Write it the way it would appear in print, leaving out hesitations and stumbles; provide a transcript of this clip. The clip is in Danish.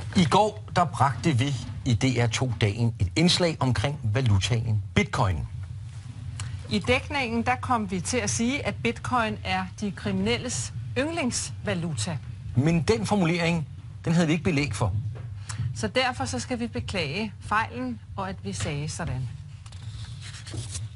I går der bragte vi i DR2-dagen et indslag omkring valutaen bitcoin. I dækningen der kom vi til at sige, at bitcoin er de kriminelles yndlingsvaluta. Men den formulering, den havde vi ikke belæg for. Så derfor så skal vi beklage fejlen, og at vi sagde sådan.